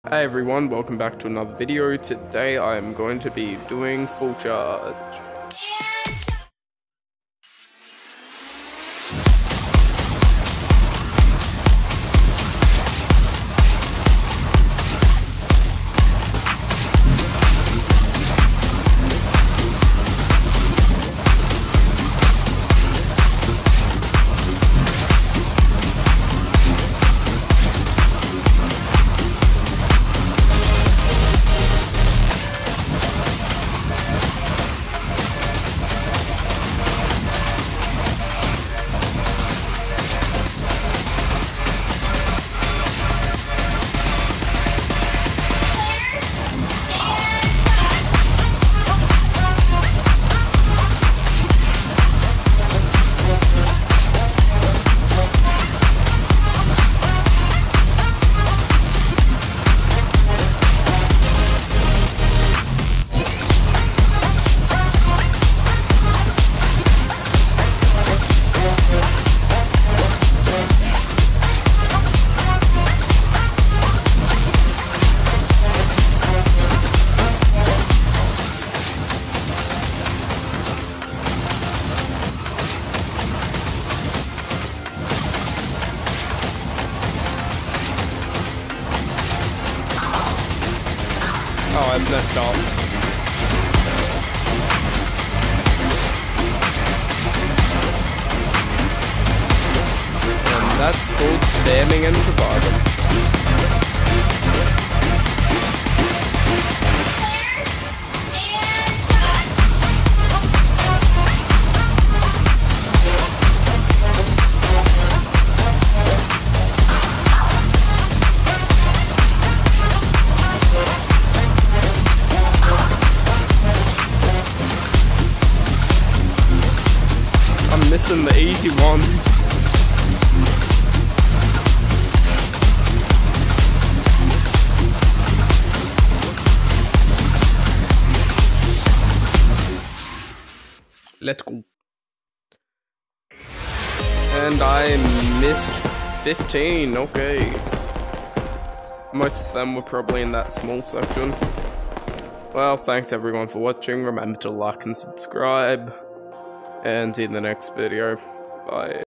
Hey everyone, welcome back to another video. Today I am going to be doing full charge. Oh, I messed up. And that's called spamming and surviving. I'm missing the easy ones. Let's go. And I missed 15, okay. Most of them were probably in that small section. Well, thanks everyone for watching. Remember to like and subscribe. And see you in the next video. Bye.